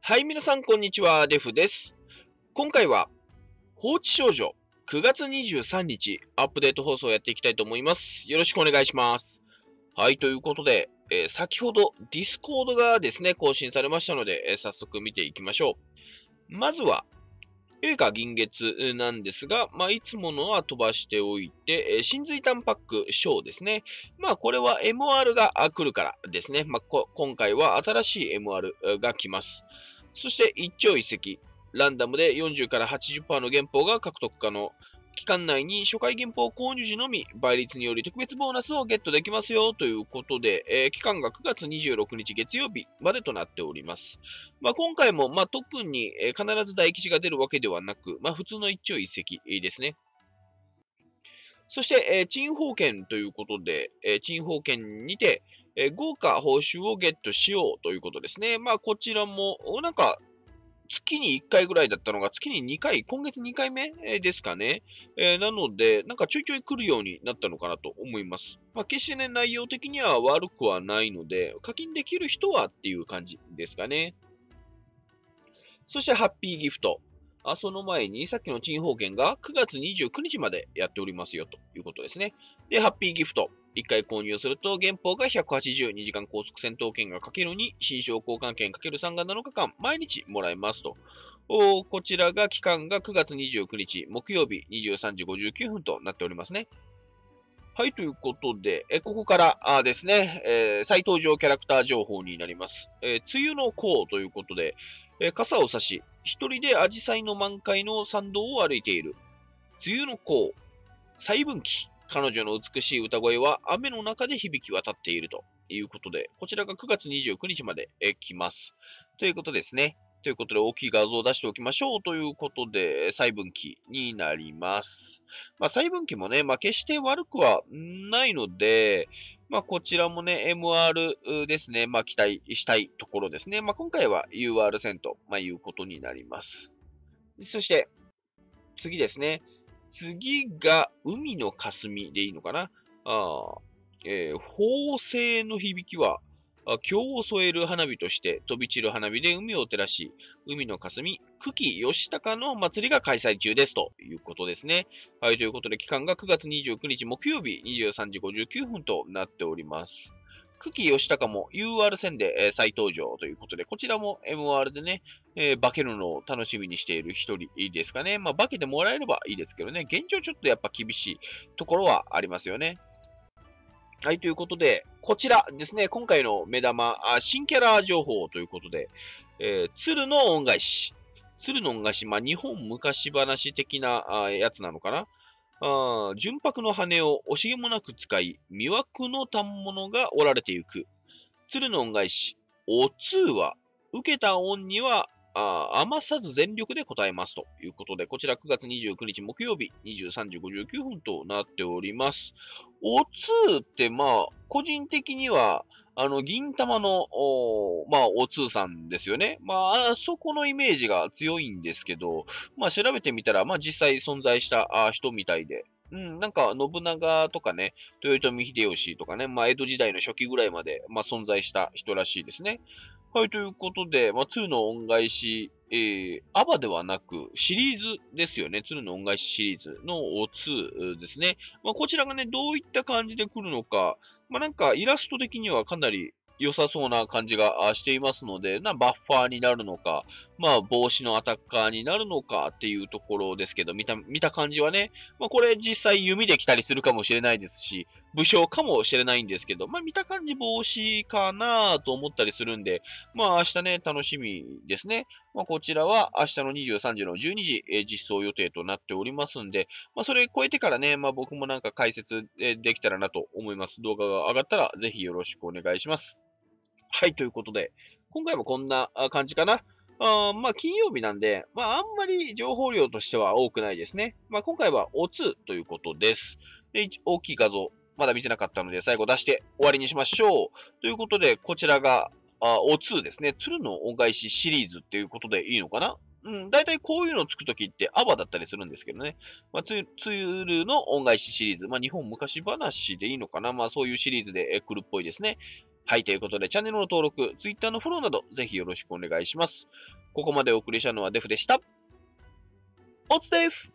はい、皆さん、こんにちは。デフです。今回は、放置少女、9月23日、アップデート放送をやっていきたいと思います。よろしくお願いします。はい、ということで、先ほど、ディスコードがですね、更新されましたので、早速見ていきましょう。まずは、映画銀月なんですが、いつものは飛ばしておいて、真髄タンパックショーですね。これは MR が来るからですね。今回は新しい MR が来ます。そして一朝一夕、ランダムで40から80%の原稿が獲得可能。期間内に初回原稿購入時のみ倍率により特別ボーナスをゲットできますよということで、期間が9月26日月曜日までとなっております。今回も特に必ず大吉が出るわけではなく、普通の一朝一夕ですね。そして、鎮宝券ということで、鎮宝券にて、豪華報酬をゲットしようということですね。こちらも、月に1回ぐらいだったのが、月に2回、今月2回目ですかね。なので、ちょいちょい来るようになったのかなと思います。決してね、内容的には悪くはないので、課金できる人はっていう感じですかね。そして、ハッピーギフト。その前に、さっきの鎮宝券が9月29日までやっておりますよということですね。で、ハッピーギフト。1回購入すると、原宝が180、2時間高速戦闘券がかける2、新商交換券かける3が7日間、毎日もらえますと。こちらが期間が9月29日、木曜日23時59分となっておりますね。はい、ということで、ここからですね、再登場キャラクター情報になります。梅雨の候ということで、傘を差し、一人で紫陽花の満開の参道を歩いている。梅雨の候、細分岐。彼女の美しい歌声は雨の中で響き渡っているということで、こちらが9月29日まで来ます。ということですね。ということで、大きい画像を出しておきましょうということで、細分岐になります。細分岐もね、決して悪くはないので、こちらもね、MR ですね、期待したいところですね。今回は UR 戦と、いうことになります。そして、次ですね。次が、海の霞でいいのかな。砲声の響きは、今を添える花火として飛び散る花火で海を照らし、海の霞、久喜義高の祭りが開催中ですということですね。はい、ということで期間が9月29日木曜日23時59分となっております。久喜義高も UR 戦で、再登場ということで、こちらも MR でね、化けるのを楽しみにしている一人ですかね。化けてもらえればいいですけどね、現状ちょっとやっぱ厳しいところはありますよね。はい、ということで、こちらですね、今回の目玉、新キャラ情報ということで、鶴の恩返し。鶴の恩返し、日本昔話的なやつなのかな。純白の羽を惜しげもなく使い、魅惑の反物が折られてゆく。鶴の恩返し、お通は、受けた恩には、余さず全力で答えますということで、こちら9月29日木曜日23時59分となっております。お通って個人的には、銀玉の、お通さんですよね。あそこのイメージが強いんですけど、調べてみたら、実際存在した人みたいで、信長とかね、豊臣秀吉とかね、江戸時代の初期ぐらいまで、存在した人らしいですね。はい、ということで、2の恩返し、アバではなく、シリーズですよね。鶴の恩返しシリーズの2ですね。こちらがね、どういった感じで来るのか、イラスト的にはかなり良さそうな感じがしていますので、バッファーになるのか、帽子のアタッカーになるのかっていうところですけど、見た感じはね、これ実際弓で来たりするかもしれないですし、武将かもしれないんですけど、見た感じ帽子かなと思ったりするんで、明日ね、楽しみですね。こちらは明日の23時の12時、実装予定となっておりますんで、それ超えてからね、僕も解説、できたらなと思います。動画が上がったらぜひよろしくお願いします。はい、ということで、今回もこんな感じかな。金曜日なんで、あんまり情報量としては多くないですね。今回はおつということです。で、大きい画像、まだ見てなかったので、最後出して終わりにしましょう。ということで、こちらが、おつですね。鶴の恩返しシリーズっていうことでいいのかな。だいたいこういうのつくときってアバだったりするんですけどね。鶴の恩返しシリーズ。日本昔話でいいのかな。そういうシリーズで来るっぽいですね。 はい、ということで、チャンネルの登録、Twitter のフォローなど、ぜひよろしくお願いします。ここまでお送りしたのはデフでした。おつデフ